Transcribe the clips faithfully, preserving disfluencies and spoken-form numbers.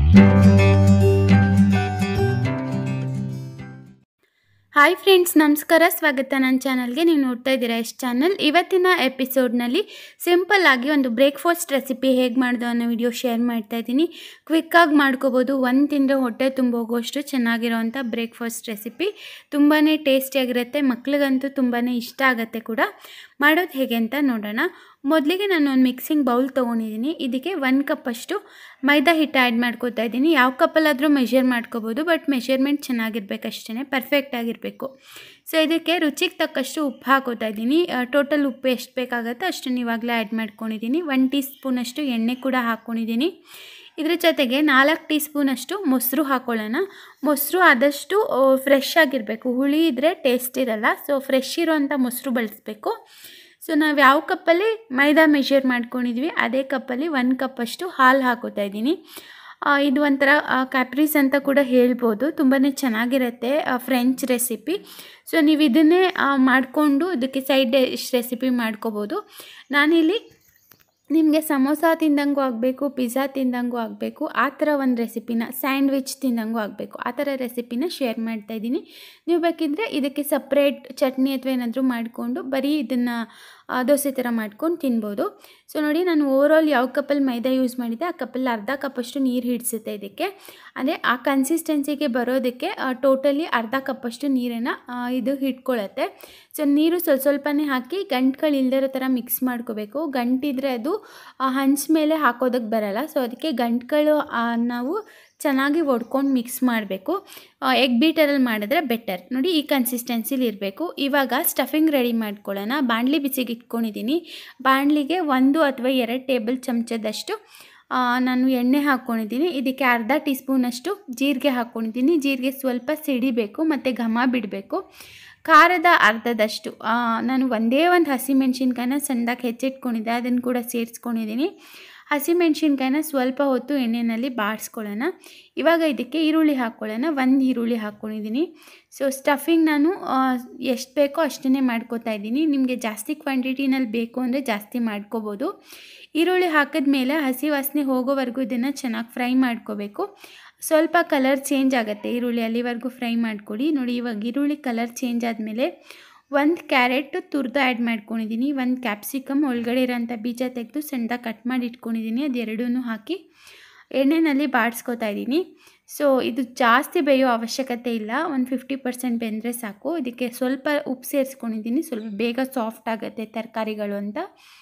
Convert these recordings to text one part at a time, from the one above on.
Hi friends, ನಮಸ್ಕಾರ. ಸ್ವಾಗತ ನನ್ನ ಚಾನಲ್ಗೆ. ನೀವು ನೋಡ್ತಾ ಇದ್ದೀರಾ ಎಷ್ಟು ಚಾನಲ್. ಇವತ್ತಿನ ಎಪಿಸೋಡ್ನಲ್ಲಿ ಸಿಂಪಲ್ ಆಗಿ ಒಂದು ಬ್ರೇಕ್ಫಾಸ್ಟ್ ರೆಸಿಪಿ ಹೇಗೆ ಮಾಡೋದು ಅನ್ನೋ ವಿಡಿಯೋ ಶೇರ್ ಮಾಡ್ತಾ ಇದ್ದೀನಿ. ಕ್ವಿಕ್ಕಾಗಿ ಮಾಡ್ಕೋಬೋದು. ಒಂದು ತಿಂದರೆ ಹೊಟ್ಟೆ ತುಂಬೋಗೋಷ್ಟು ಚೆನ್ನಾಗಿರೋವಂಥ ಬ್ರೇಕ್ಫಾಸ್ಟ್ ರೆಸಿಪಿ. ತುಂಬಾ ಟೇಸ್ಟಿಯಾಗಿರುತ್ತೆ. ಮಕ್ಳಿಗಂತೂ ತುಂಬಾ ಇಷ್ಟ ಆಗುತ್ತೆ ಕೂಡ. ಮಾಡೋದು ಹೇಗೆ ಅಂತ ನೋಡೋಣ. ಮೊದಲಿಗೆ ನಾನು ಒಂದು ಮಿಕ್ಸಿಂಗ್ ಬೌಲ್ ತೊಗೊಂಡಿದ್ದೀನಿ. ಇದಕ್ಕೆ ಒಂದು ಕಪ್ಪಷ್ಟು ಮೈದಾ ಹಿಟ್ಟು ಆ್ಯಡ್ ಮಾಡ್ಕೋತಾ ಇದ್ದೀನಿ. ಯಾವ ಕಪ್ಪಲ್ಲಾದರೂ ಮೆಷರ್ ಮಾಡ್ಕೋಬೋದು, ಬಟ್ ಮೆಷರ್ಮೆಂಟ್ ಚೆನ್ನಾಗಿರ್ಬೇಕು ಅಷ್ಟೇ, ಪರ್ಫೆಕ್ಟ್ ಆಗಿರಬೇಕು. ಸೊ ಇದಕ್ಕೆ ರುಚಿಗೆ ತಕ್ಕಷ್ಟು ಉಪ್ಪು ಹಾಕೋತಾ ಇದ್ದೀನಿ. ಟೋಟಲ್ ಉಪ್ಪು ಎಷ್ಟು ಬೇಕಾಗುತ್ತೆ ಅಷ್ಟನ್ನು ಇವಾಗಲೇ ಆ್ಯಡ್ ಮಾಡ್ಕೊಂಡಿದ್ದೀನಿ. ಒನ್ ಟೀ ಸ್ಪೂನಷ್ಟು ಎಣ್ಣೆ ಕೂಡ ಹಾಕ್ಕೊಂಡಿದ್ದೀನಿ. ಇದ್ರ ಜೊತೆಗೆ ನಾಲ್ಕು ಟೀ ಸ್ಪೂನಷ್ಟು ಮೊಸರು ಹಾಕ್ಕೊಳ್ಳೋಣ. ಮೊಸರು ಆದಷ್ಟು ಫ್ರೆಶ್ ಆಗಿರಬೇಕು. ಹುಳಿ ಇದ್ದರೆ ಟೇಸ್ಟ್ ಇರಲ್ಲ. ಸೊ ಫ್ರೆಶ್ ಇರೋವಂಥ ಮೊಸರು ಬಳಸಬೇಕು. ಸೊ ನಾವು ಯಾವ ಕಪ್ಪಲ್ಲಿ ಮೈದಾ ಮೆಷರ್ ಮಾಡ್ಕೊಂಡಿದ್ವಿ ಅದೇ ಕಪ್ಪಲ್ಲಿ ಒಂದು ಕಪ್ಪಷ್ಟು ಹಾಲು ಹಾಕೋತಾ ಇದ್ದೀನಿ. ಇದು ಒಂಥರ ಕ್ಯಾಪ್ರೀಸ್ ಅಂತ ಕೂಡ ಹೇಳ್ಬೋದು. ತುಂಬಾ ಚೆನ್ನಾಗಿರುತ್ತೆ ಫ್ರೆಂಚ್ ರೆಸಿಪಿ. ಸೊ ನೀವು ಇದನ್ನೇ ಮಾಡಿಕೊಂಡು ಇದಕ್ಕೆ ಸೈಡ್ ಡಿಶ್ ರೆಸಿಪಿ ಮಾಡ್ಕೋಬೋದು. ನಾನಿಲ್ಲಿ ನಿಮಗೆ ಸಮೋಸ ತಿಂದಂಗೂ ಆಗಬೇಕು, ಪಿಜ್ಜಾ ತಿಂದಂಗೂ ಆಗಬೇಕು, ಆ ಥರ ಒಂದು ರೆಸಿಪಿನ, ಸ್ಯಾಂಡ್ವಿಚ್ ತಿಂದಂಗೂ ಆಗಬೇಕು, ಆ ಥರ ರೆಸಿಪಿನ ಶೇರ್ ಮಾಡ್ತಾಯಿದ್ದೀನಿ. ನೀವು ಬೇಕಿದ್ದರೆ ಇದಕ್ಕೆ ಸಪ್ರೇಟ್ ಚಟ್ನಿ ಅಥವಾ ಏನಾದರೂ ಮಾಡಿಕೊಂಡು ಬರೀ ಇದನ್ನು ದೋಸೆ ಥರ ಮಾಡ್ಕೊಂಡು ತಿನ್ಬೋದು. ಸೊ ನೋಡಿ, ನಾನು ಓವರಾಲ್ ಯಾವ ಕಪ್ಪಲ್ಲಿ ಮೈದಾ ಯೂಸ್ ಮಾಡಿದ್ದೆ ಆ ಕಪ್ಪಲ್ಲಿ ಅರ್ಧ ಕಪ್ಪಷ್ಟು ನೀರು ಹಿಡಿಸುತ್ತೆ ಇದಕ್ಕೆ. ಅಂದರೆ ಆ ಕನ್ಸಿಸ್ಟೆನ್ಸಿಗೆ ಬರೋದಕ್ಕೆ ಟೋಟಲಿ ಅರ್ಧ ಕಪ್ಪಷ್ಟು ನೀರನ್ನು ಇದು ಹಿಡ್ಕೊಳ್ಳುತ್ತೆ. ಸೊ ನೀರು ಸ್ವಲ್ಪ ಸ್ವಲ್ಪನೇ ಹಾಕಿ ಗಂಟುಗಳು ಇಲ್ದಿರೋ ಥರ ಮಿಕ್ಸ್ ಮಾಡ್ಕೋಬೇಕು. ಗಂಟಿದ್ರೆ ಅದು ಹಂಚ ಮೇಲೆ ಹಾಕೋದಕ್ಕೆ ಬರಲ್ಲ. ಸೊ ಅದಕ್ಕೆ ಗಂಟುಗಳು ನಾವು ಚೆನ್ನಾಗಿ ಒಡ್ಕೊಂಡು ಮಿಕ್ಸ್ ಮಾಡಬೇಕು. ಎಗ್ ಬೀಟರಲ್ಲಿ ಮಾಡಿದ್ರೆ ಬೆಟರ್. ನೋಡಿ, ಈ ಕನ್ಸಿಸ್ಟೆನ್ಸಿಲಿ ಇರಬೇಕು. ಇವಾಗ ಸ್ಟಫಿಂಗ್ ರೆಡಿ ಮಾಡ್ಕೊಳ್ಳೋಣ. ಬಾಣಲಿ ಬಿಸಿಗೆ ಇಟ್ಕೊಂಡಿದ್ದೀನಿ. ಬಾಣಲಿಗೆ ಒಂದು ಅಥವಾ ಎರಡು ಟೇಬಲ್ ಚಮಚದಷ್ಟು ನಾನು ಎಣ್ಣೆ ಹಾಕ್ಕೊಂಡಿದ್ದೀನಿ. ಇದಕ್ಕೆ ಅರ್ಧ ಟೀ ಸ್ಪೂನಷ್ಟು ಜೀರಿಗೆ ಹಾಕ್ಕೊಂಡಿದ್ದೀನಿ. ಜೀರಿಗೆ ಸ್ವಲ್ಪ ಸಿಡಿಬೇಕು ಮತ್ತು ಘಮ ಬಿಡಬೇಕು. ಖಾರದ ಅರ್ಧದಷ್ಟು ನಾನು ಒಂದೇ ಒಂದು ಹಸಿಮೆಣ್ಸಿನ್ಕಾಯಿನ ಸಣ್ಣದಾಗಿ ಹೆಚ್ಚಿಟ್ಕೊಂಡಿದ್ದೆ, ಅದನ್ನು ಕೂಡ ಸೇರಿಸ್ಕೊಂಡಿದ್ದೀನಿ. ಹಸಿಮೆಣ್ಸಿನ್ಕಾಯಿನ ಸ್ವಲ್ಪ ಹೊತ್ತು ಎಣ್ಣೆಯಲ್ಲಿ ಬಾಡಿಸ್ಕೊಳ್ಳೋಣ. ಇವಾಗ ಇದಕ್ಕೆ ಈರುಳ್ಳಿ ಹಾಕ್ಕೊಳ್ಳೋಣ. ಒಂದು ಈರುಳ್ಳಿ ಹಾಕ್ಕೊಂಡಿದ್ದೀನಿ. ಸೊ ಸ್ಟಫಿಂಗ್ ನಾನು ಎಷ್ಟು ಬೇಕೋ ಅಷ್ಟನ್ನೇ ಮಾಡ್ಕೋತಾ ಇದ್ದೀನಿ. ನಿಮಗೆ ಜಾಸ್ತಿ ಕ್ವಾಂಟಿಟಿನಲ್ಲಿ ಬೇಕು ಅಂದರೆ ಜಾಸ್ತಿ ಮಾಡ್ಕೋಬೋದು. ಈರುಳ್ಳಿ ಹಾಕಿದ್ಮೇಲೆ ಹಸಿ ವಾಸನೆ ಹೋಗೋವರೆಗೂ ಇದನ್ನು ಚೆನ್ನಾಗಿ ಫ್ರೈ ಮಾಡ್ಕೋಬೇಕು. ಸ್ವಲ್ಪ ಕಲರ್ ಚೇಂಜ್ ಆಗುತ್ತೆ ಈರುಳ್ಳಿ, ಅಲ್ಲಿವರೆಗೂ ಫ್ರೈ ಮಾಡ್ಕೊಳ್ಳಿ. ನೋಡಿ, ಇವಾಗ ಈರುಳ್ಳಿ ಕಲರ್ ಚೇಂಜ್ ಆದಮೇಲೆ ಒಂದು ಕ್ಯಾರೆಟ್ ತುರಿದು ಆ್ಯಡ್ ಮಾಡ್ಕೊಂಡಿದ್ದೀನಿ. ಒಂದು ಕ್ಯಾಪ್ಸಿಕಮ್ ಒಳಗಡೆ ಇರೋಂಥ ಬೀಜ ತೆಗೆದು ಸಣ್ಣದಾಗಿ ಕಟ್ ಮಾಡಿ ಇಟ್ಕೊಂಡಿದ್ದೀನಿ. ಅದೆರಡೂ ಹಾಕಿ ಎಣ್ಣೆಯಲ್ಲಿ ಬಾಡಿಸ್ಕೊತಾ ಇದ್ದೀನಿ. ಸೊ ಇದು ಜಾಸ್ತಿ ಬೇಯೋ ಅವಶ್ಯಕತೆ ಇಲ್ಲ. ಒಂದು ಫಿಫ್ಟಿ ಪರ್ಸೆಂಟ್ ಬೆಂದರೆ ಸಾಕು. ಇದಕ್ಕೆ ಸ್ವಲ್ಪ ಉಪ್ಪು ಸೇರಿಸ್ಕೊಂಡಿದ್ದೀನಿ. ಸ್ವಲ್ಪ ಬೇಗ ಸಾಫ್ಟ್ ಆಗುತ್ತೆ ತರಕಾರಿಗಳು ಅಂತ.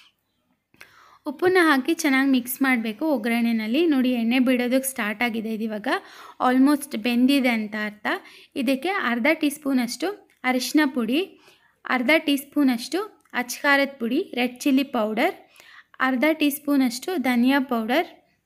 ಉಪ್ಪನ್ನ ಹಾಕಿ ಚೆನ್ನಾಗಿ ಮಿಕ್ಸ್ ಮಾಡಬೇಕು ಒಗ್ಗರಣೆಯಲ್ಲಿ. ನೋಡಿ, ಎಣ್ಣೆ ಬಿಡೋದಕ್ಕೆ ಸ್ಟಾರ್ಟ್ ಆಗಿದೆ. ಇದು ಇವಾಗ ಆಲ್ಮೋಸ್ಟ್ ಬೆಂದಿದೆ ಅಂತ ಅರ್ಥ. ಇದಕ್ಕೆ ಅರ್ಧ ಟೀ ಸ್ಪೂನಷ್ಟು ಅರಿಶಿನ ಪುಡಿ, ಅರ್ಧ ಟೀ ಸ್ಪೂನಷ್ಟು ಅಚ್ಕಾರದ ಪುಡಿ ರೆಡ್ ಚಿಲ್ಲಿ ಪೌಡರ್, ಅರ್ಧ ಟೀ ಸ್ಪೂನಷ್ಟು ಧನಿಯಾ ಪೌಡರ್,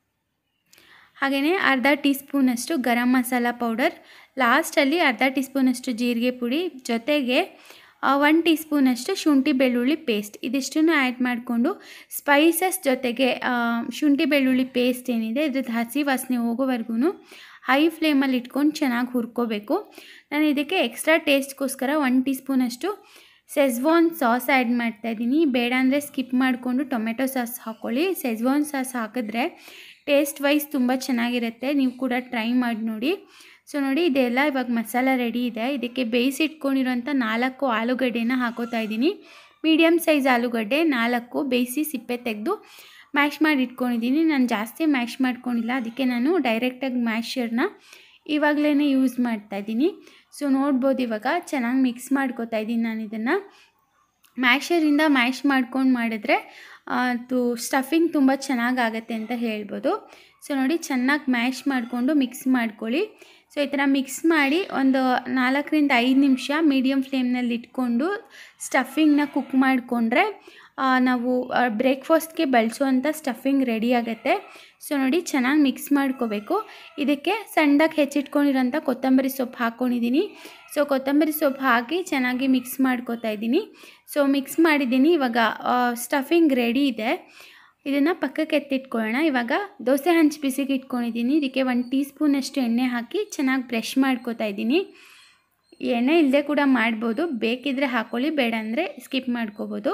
ಹಾಗೆಯೇ ಅರ್ಧ ಟೀ ಸ್ಪೂನಷ್ಟು ಗರಂ ಮಸಾಲ ಪೌಡರ್, ಲಾಸ್ಟಲ್ಲಿ ಅರ್ಧ ಟೀ ಸ್ಪೂನಷ್ಟು ಜೀರಿಗೆ ಪುಡಿ, ಜೊತೆಗೆ ಒನ್ ಟೀ ಸ್ಪೂನಷ್ಟು ಶುಂಠಿ ಬೆಳ್ಳುಳ್ಳಿ ಪೇಸ್ಟ್. ಇದಿಷ್ಟನ್ನು ಆ್ಯಡ್ ಮಾಡಿಕೊಂಡು ಸ್ಪೈಸಸ್ ಜೊತೆಗೆ ಶುಂಠಿ ಬೆಳ್ಳುಳ್ಳಿ ಪೇಸ್ಟ್ ಏನಿದೆ ಇದ್ರದ್ದು ಹಸಿ ವಾಸನೆ ಹೋಗೋವರೆಗೂ ಹೈ ಫ್ಲೇಮಲ್ಲಿ ಇಟ್ಕೊಂಡು ಚೆನ್ನಾಗಿ ಹುರ್ಕೋಬೇಕು. ನಾನು ಇದಕ್ಕೆ ಎಕ್ಸ್ಟ್ರಾ ಟೇಸ್ಟ್ಗೋಸ್ಕರ ಒನ್ ಟೀ ಸ್ಪೂನಷ್ಟು ಸೆಜ್ವಾನ್ ಸಾಸ್ ಆ್ಯಡ್ ಮಾಡ್ತಾಯಿದ್ದೀನಿ. ಬೇಡ ಅಂದರೆ ಸ್ಕಿಪ್ ಮಾಡಿಕೊಂಡು ಟೊಮೆಟೊ ಸಾಸ್ ಹಾಕ್ಕೊಳ್ಳಿ. ಸೆಜ್ವಾನ್ ಸಾಸ್ ಹಾಕಿದ್ರೆ ಟೇಸ್ಟ್ ವೈಸ್ ತುಂಬ ಚೆನ್ನಾಗಿರುತ್ತೆ. ನೀವು ಕೂಡ ಟ್ರೈ ಮಾಡಿ ನೋಡಿ. ಸೊ ನೋಡಿ, ಇದೆಲ್ಲ ಇವಾಗ ಮಸಾಲ ರೆಡಿ ಇದೆ. ಇದಕ್ಕೆ ಬೇಯಿಸಿಟ್ಕೊಂಡಿರೋಂಥ ನಾಲ್ಕು ಆಲೂಗಡ್ಡೆನ ಹಾಕೋತಾ ಇದ್ದೀನಿ. ಮೀಡಿಯಮ್ ಸೈಜ್ ಆಲೂಗಡ್ಡೆ ನಾಲ್ಕು ಬೇಯಿಸಿ ಸಿಪ್ಪೆ ತೆಗೆದು ಮ್ಯಾಶ್ ಮಾಡಿ ಇಟ್ಕೊಂಡಿದ್ದೀನಿ. ನಾನು ಜಾಸ್ತಿ ಮ್ಯಾಶ್ ಮಾಡ್ಕೊಂಡಿಲ್ಲ, ಅದಕ್ಕೆ ನಾನು ಡೈರೆಕ್ಟಾಗಿ ಮ್ಯಾಶರ್ನ ಇವಾಗಲೇ ಯೂಸ್ ಮಾಡ್ತಾಯಿದ್ದೀನಿ. ಸೊ ನೋಡ್ಬೋದು, ಇವಾಗ ಚೆನ್ನಾಗಿ ಮಿಕ್ಸ್ ಮಾಡ್ಕೋತಾ ಇದ್ದೀನಿ ನಾನು ಇದನ್ನು. ಮ್ಯಾಶರಿಂದ ಮ್ಯಾಶ್ ಮಾಡ್ಕೊಂಡು ಮಾಡಿದ್ರೆ ಅದು ಸ್ಟಫಿಂಗ್ ತುಂಬ ಚೆನ್ನಾಗಾಗತ್ತೆ ಅಂತ ಹೇಳ್ಬೋದು. ಸೊ ನೋಡಿ, ಚೆನ್ನಾಗಿ ಮ್ಯಾಶ್ ಮಾಡಿಕೊಂಡು ಮಿಕ್ಸ್ ಮಾಡ್ಕೊಳ್ಳಿ. ಸೊ ಈ ಥರ ಮಿಕ್ಸ್ ಮಾಡಿ ಒಂದು ನಾಲ್ಕರಿಂದ ಐದು ನಿಮಿಷ ಮೀಡಿಯಮ್ ಫ್ಲೇಮ್ನಲ್ಲಿ ಇಟ್ಕೊಂಡು ಸ್ಟಫಿಂಗ್ನ ಕುಕ್ ಮಾಡಿಕೊಂಡ್ರೆ ನಾವು ಬ್ರೇಕ್ಫಾಸ್ಟ್ಗೆ ಬಳಸುವಂಥ ಸ್ಟಫಿಂಗ್ ರೆಡಿ ಆಗುತ್ತೆ. ಸೊ ನೋಡಿ, ಚೆನ್ನಾಗಿ ಮಿಕ್ಸ್ ಮಾಡ್ಕೋಬೇಕು. ಇದಕ್ಕೆ ಸಣ್ಣದಾಗಿ ಹೆಚ್ಚಿಟ್ಕೊಂಡಿರೋಂಥ ಕೊತ್ತಂಬರಿ ಸೊಪ್ಪು ಹಾಕ್ಕೊಂಡಿದ್ದೀನಿ. ಸೊ ಕೊತ್ತಂಬರಿ ಸೊಪ್ಪು ಹಾಕಿ ಚೆನ್ನಾಗಿ ಮಿಕ್ಸ್ ಮಾಡ್ಕೋತಾ ಇದ್ದೀನಿ. ಸೊ ಮಿಕ್ಸ್ ಮಾಡಿದ್ದೀನಿ. ಇವಾಗ ಸ್ಟಫಿಂಗ್ ರೆಡಿ ಇದೆ. ಇದನ್ನು ಪಕ್ಕಕ್ಕೆ ಎತ್ತಿಟ್ಕೊಳ್ಳೋಣ. ಇವಾಗ ದೋಸೆ ಹಂಚು ಬಿಸಿಗೆ ಇಟ್ಕೊಂಡಿದ್ದೀನಿ. ಇದಕ್ಕೆ ಒಂದು ಟೀ ಸ್ಪೂನಷ್ಟು ಎಣ್ಣೆ ಹಾಕಿ ಚೆನ್ನಾಗಿ ಬ್ರಷ್ ಮಾಡ್ಕೋತಾ ಇದ್ದೀನಿ. ಎಣ್ಣೆ ಇಲ್ಲದೆ ಕೂಡ ಮಾಡ್ಬೋದು, ಬೇಕಿದ್ದರೆ ಹಾಕ್ಕೊಳ್ಳಿ, ಬೇಡ ಅಂದರೆ ಸ್ಕಿಪ್ ಮಾಡ್ಕೋಬೋದು.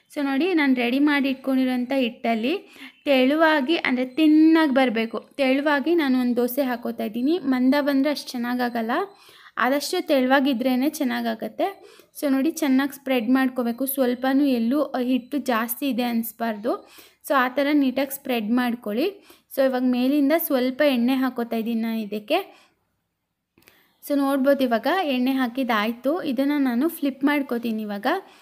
ಸೊ ನೋಡಿ ನಾನು ರೆಡಿ ಮಾಡಿ ಇಟ್ಕೊಂಡಿರೋಂಥ ಹಿಟ್ಟಲ್ಲಿ ತೆಳುವಾಗಿ ಅಂದರೆ ತಿನ್ನಾಗಿ ಬರಬೇಕು, ತೆಳುವಾಗಿ ನಾನು ಒಂದು ದೋಸೆ ಹಾಕೋತಾ ಇದ್ದೀನಿ. ಮಂದ ಬಂದರೆ ಅಷ್ಟು ಚೆನ್ನಾಗಾಗಲ್ಲ, ಆದಷ್ಟು ತೆಳುವಾಗಿದ್ರೇ ಚೆನ್ನಾಗಾಗತ್ತೆ. ಸೊ ನೋಡಿ ಚೆನ್ನಾಗಿ ಸ್ಪ್ರೆಡ್ ಮಾಡ್ಕೋಬೇಕು, ಸ್ವಲ್ಪನೂ ಎಲ್ಲೂ ಹಿಟ್ಟು ಜಾಸ್ತಿ ಇದೆ ಅನಿಸ್ಬಾರ್ದು. ಸೊ ಆ ಥರ ನೀಟಾಗಿ ಸ್ಪ್ರೆಡ್ ಮಾಡ್ಕೊಳ್ಳಿ. ಸೊ ಇವಾಗ ಮೇಲಿಂದ ಸ್ವಲ್ಪ ಎಣ್ಣೆ ಹಾಕೋತಾ ಇದ್ದೀನಿ ನಾನು ಇದಕ್ಕೆ. ಸೊ ನೋಡ್ಬೋದು ಇವಾಗ ಎಣ್ಣೆ ಹಾಕಿದ್ದಾಯಿತು. ಇದನ್ನು ನಾನು ಫ್ಲಿಪ್ ಮಾಡ್ಕೋತೀನಿ. ಇವಾಗ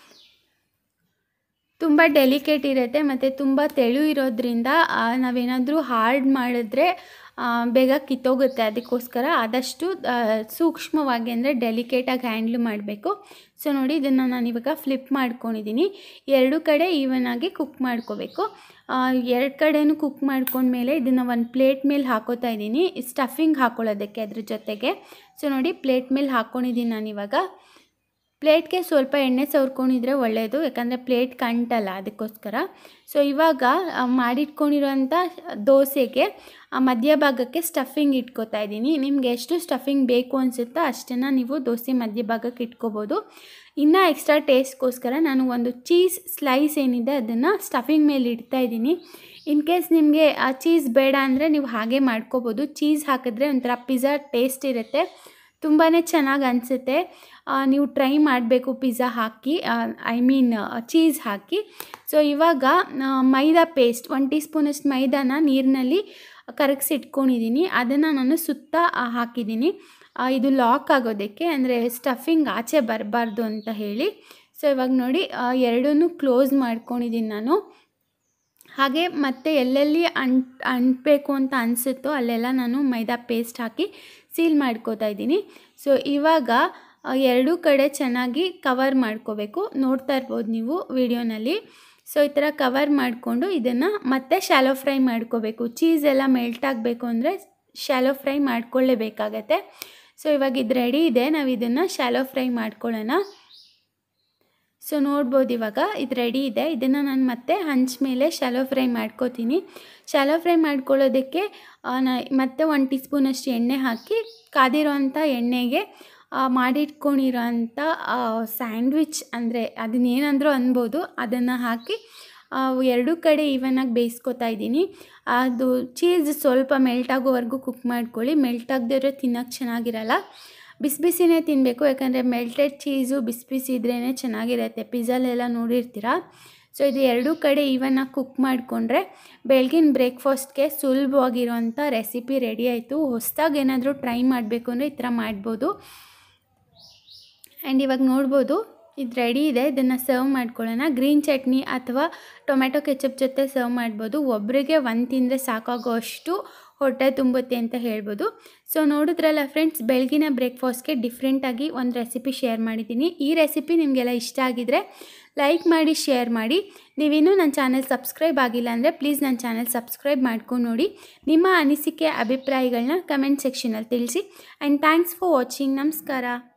ತುಂಬ ಡೆಲಿಕೇಟ್ ಇರುತ್ತೆ ಮತ್ತು ತುಂಬ ತೆಳು ಇರೋದ್ರಿಂದ ನಾವೇನಾದರೂ ಹಾರ್ಡ್ ಮಾಡಿದ್ರೆ ಬೇಗ ಕಿತ್ತೋಗುತ್ತೆ. ಅದಕ್ಕೋಸ್ಕರ ಆದಷ್ಟು ಸೂಕ್ಷ್ಮವಾಗಿ ಅಂದರೆ ಡೆಲಿಕೇಟಾಗಿ ಹ್ಯಾಂಡ್ಲ್ ಮಾಡಬೇಕು. ಸೊ ನೋಡಿ ಇದನ್ನು ನಾನು ಇವಾಗ ಫ್ಲಿಪ್ ಮಾಡ್ಕೊಂಡಿದ್ದೀನಿ. ಎರಡು ಕಡೆ ಈವನಾಗಿ ಕುಕ್ ಮಾಡ್ಕೋಬೇಕು. ಎರಡು ಕಡೆಯೂ ಕುಕ್ ಮಾಡ್ಕೊಂಡ್ಮೇಲೆ ಇದನ್ನು ಒಂದು ಪ್ಲೇಟ್ ಮೇಲೆ ಹಾಕೋತಾ ಇದ್ದೀನಿ, ಸ್ಟಫಿಂಗ್ ಹಾಕ್ಕೊಳ್ಳೋದಕ್ಕೆ ಅದ್ರ ಜೊತೆಗೆ. ಸೊ ನೋಡಿ ಪ್ಲೇಟ್ ಮೇಲೆ ಹಾಕ್ಕೊಂಡಿದ್ದೀನಿ ನಾನು. ಇವಾಗ ಪ್ಲೇಟ್ಗೆ ಸ್ವಲ್ಪ ಎಣ್ಣೆ ಸವರ್ಕೊಂಡಿದ್ರೆ ಒಳ್ಳೆಯದು, ಯಾಕಂದರೆ ಪ್ಲೇಟ್ ಕಂಟಲ್ಲ, ಅದಕ್ಕೋಸ್ಕರ. ಸೊ ಇವಾಗ ಮಾಡಿಟ್ಕೊಂಡಿರೋಂಥ ದೋಸೆಗೆ ಮಧ್ಯಭಾಗಕ್ಕೆ ಸ್ಟಫಿಂಗ್ ಇಟ್ಕೋತಾ ಇದ್ದೀನಿ. ನಿಮ್ಗೆ ಎಷ್ಟು ಸ್ಟಫಿಂಗ್ ಬೇಕು ಅನಿಸುತ್ತೋ ಅಷ್ಟನ್ನು ನೀವು ದೋಸೆ ಮಧ್ಯಭಾಗಕ್ಕೆ ಇಟ್ಕೋಬೋದು. ಇನ್ನೂ ಎಕ್ಸ್ಟ್ರಾ ಟೇಸ್ಟ್ಗೋಸ್ಕರ ನಾನು ಒಂದು ಚೀಸ್ ಸ್ಲೈಸ್ ಏನಿದೆ ಅದನ್ನು ಸ್ಟಫಿಂಗ್ ಮೇಲೆ ಇಡ್ತಾ ಇದ್ದೀನಿ. ಇನ್ ಕೇಸ್ ನಿಮಗೆ ಆ ಚೀಸ್ ಬೇಡ ಅಂದರೆ ನೀವು ಹಾಗೆ ಮಾಡ್ಕೋಬೋದು. ಚೀಸ್ ಹಾಕಿದ್ರೆ ಒಂಥರ ಪಿಜ್ಜಾ ಟೇಸ್ಟ್ ಇರುತ್ತೆ, ತುಂಬಾ ಚೆನ್ನಾಗಿ ಅನಿಸುತ್ತೆ. ನೀವು ಟ್ರೈ ಮಾಡಬೇಕು ಪಿಜ್ಜಾ ಹಾಕಿ, ಐ ಮೀನ್ ಚೀಸ್ ಹಾಕಿ. ಸೊ ಇವಾಗ ಮೈದಾ ಪೇಸ್ಟ್ ಒನ್ ಟೀ ಸ್ಪೂನಷ್ಟು ಮೈದಾನ ನೀರಿನಲ್ಲಿ ಕರಗಿಸಿ ಇಟ್ಕೊಂಡಿದ್ದೀನಿ, ಅದನ್ನು ನಾನು ಸುತ್ತ ಹಾಕಿದ್ದೀನಿ. ಇದು ಲಾಕ್ ಆಗೋದಕ್ಕೆ, ಅಂದರೆ ಸ್ಟಫಿಂಗ್ ಆಚೆ ಬರಬಾರ್ದು ಅಂತ ಹೇಳಿ. ಸೊ ಇವಾಗ ನೋಡಿ ಎರಡನ್ನೂ ಕ್ಲೋಸ್ ಮಾಡ್ಕೊಂಡಿದ್ದೀನಿ ನಾನು. ಹಾಗೆ ಮತ್ತೆ ಎಲ್ಲೆಲ್ಲಿ ಅಂಟ್ ಅಂಟಬೇಕು ಅಂತ ಅನಿಸುತ್ತೋ ಅಲ್ಲೆಲ್ಲ ನಾನು ಮೈದಾ ಪೇಸ್ಟ್ ಹಾಕಿ ಸೀಲ್ ಮಾಡ್ಕೋತಾ ಇದ್ದೀನಿ. ಸೊ ಇವಾಗ ಎರಡೂ ಕಡೆ ಚೆನ್ನಾಗಿ ಕವರ್ ಮಾಡ್ಕೋಬೇಕು, ನೋಡ್ತಾ ಇರ್ಬೋದು ನೀವು ವಿಡಿಯೋನಲ್ಲಿ. ಸೊ ಈ ಥರ ಕವರ್ ಮಾಡಿಕೊಂಡು ಇದನ್ನು ಮತ್ತೆ ಶಾಲೋ ಫ್ರೈ ಮಾಡ್ಕೋಬೇಕು. ಚೀಸ್ ಎಲ್ಲ ಮೆಲ್ಟ್ ಆಗಬೇಕು ಅಂದರೆ ಶಾಲೋ ಫ್ರೈ ಮಾಡ್ಕೊಳ್ಳೇಬೇಕಾಗತ್ತೆ. ಸೊ ಇವಾಗ ಇದು ರೆಡಿ ಇದೆ, ನಾವು ಇದನ್ನು ಶಾಲೋ ಫ್ರೈ ಮಾಡ್ಕೊಳ್ಳೋಣ. ಸೊ ನೋಡ್ಬೋದು ಇವಾಗ ಇದು ರೆಡಿ ಇದೆ. ಇದನ್ನು ನಾನು ಮತ್ತೆ ಹಂಚ ಮೇಲೆ ಶಾಲೋ ಫ್ರೈ ಮಾಡ್ಕೋತೀನಿ. ಶಾಲೋ ಫ್ರೈ ಮಾಡ್ಕೊಳ್ಳೋದಕ್ಕೆ ನಾ ಮತ್ತೆ ಒಂದು ಟೀ ಸ್ಪೂನಷ್ಟು ಎಣ್ಣೆ ಹಾಕಿ, ಕಾದಿರೋಂಥ ಎಣ್ಣೆಗೆ ಮಾಡಿಟ್ಕೊಂಡಿರೋಂಥ ಸ್ಯಾಂಡ್ವಿಚ್ ಅಂದರೆ ಅದನ್ನೇನಂದ್ರೂ ಅನ್ಬೋದು, ಅದನ್ನು ಹಾಕಿ ಎರಡೂ ಕಡೆ ಈವನಾಗಿ ಬೇಯಿಸ್ಕೊತಾ ಇದ್ದೀನಿ. ಅದು ಚೀಸ್ ಸ್ವಲ್ಪ ಮೆಲ್ಟ್ ಆಗೋವರೆಗೂ ಕುಕ್ ಮಾಡ್ಕೊಳ್ಳಿ, ಮೆಲ್ಟ್ ಆಗದಿರೋ ತಿನ್ನೋಕ್ಕೆ ಚೆನ್ನಾಗಿರಲ್ಲ. ಬಿಸಿ ಬಿಸಿನೇ ತಿನ್ನಬೇಕು, ಯಾಕಂದರೆ ಮೆಲ್ಟೆಡ್ ಚೀಸು ಬಿಸಿ ಬಿಸಿ ಇದ್ರೇ ಚೆನ್ನಾಗಿರುತ್ತೆ, ಪಿಜ್ಜಾಲೆಲ್ಲ ನೋಡಿರ್ತೀರ. ಸೊ ಇದು ಎರಡೂ ಕಡೆ ಈವನಾಗಿ ಕುಕ್ ಮಾಡಿಕೊಂಡ್ರೆ ಬೆಳಗಿನ ಬ್ರೇಕ್ಫಾಸ್ಟ್ಗೆ ಸುಲಭವಾಗಿರೋಂಥ ರೆಸಿಪಿ ರೆಡಿ ಆಯಿತು. ಹೊಸದಾಗಿ ಏನಾದರೂ ಟ್ರೈ ಮಾಡಬೇಕು ಅಂದರೆ ಈ ಥರ ಮಾಡ್ಬೋದು. ಆ್ಯಂಡ್ ಇವಾಗ ನೋಡ್ಬೋದು ಇದು ರೆಡಿ ಇದೆ. ಇದನ್ನು ಸರ್ವ್ ಮಾಡ್ಕೊಳ್ಳೋಣ. ಗ್ರೀನ್ ಚಟ್ನಿ ಅಥವಾ ಟೊಮೆಟೊ ಕೆಚಪ್ ಜೊತೆ ಸರ್ವ್ ಮಾಡ್ಬೋದು. ಒಬ್ಬರಿಗೆ ಒಂದು ತಿಂದರೆ ಸಾಕಾಗೋ ಅಷ್ಟು ಹೊಟ್ಟೆ ತುಂಬುತ್ತೆ ಅಂತ ಹೇಳ್ಬೋದು. ಸೊ ನೋಡಿದ್ರಲ್ಲ ಫ್ರೆಂಡ್ಸ್, ಬೆಳಗಿನ ಬ್ರೇಕ್ಫಾಸ್ಟ್ಗೆ ಡಿಫ್ರೆಂಟಾಗಿ ಒಂದು ರೆಸಿಪಿ ಶೇರ್ ಮಾಡಿದ್ದೀನಿ. ಈ ರೆಸಿಪಿ ನಿಮಗೆಲ್ಲ ಇಷ್ಟ ಆಗಿದರೆ ಲೈಕ್ ಮಾಡಿ, ಶೇರ್ ಮಾಡಿ. ನೀವಿನ್ನೂ ನನ್ನ ಚಾನೆಲ್ ಸಬ್ಸ್ಕ್ರೈಬ್ ಆಗಿಲ್ಲ ಅಂದರೆ ಪ್ಲೀಸ್ ನನ್ನ ಚಾನೆಲ್ ಸಬ್ಸ್ಕ್ರೈಬ್ ಮಾಡ್ಕೊಂಡು ನೋಡಿ. ನಿಮ್ಮ ಅನಿಸಿಕೆ ಅಭಿಪ್ರಾಯಗಳನ್ನ ಕಮೆಂಟ್ ಸೆಕ್ಷನಲ್ಲಿ ತಿಳಿಸಿ. And thanks for watching. ನಮಸ್ಕಾರ.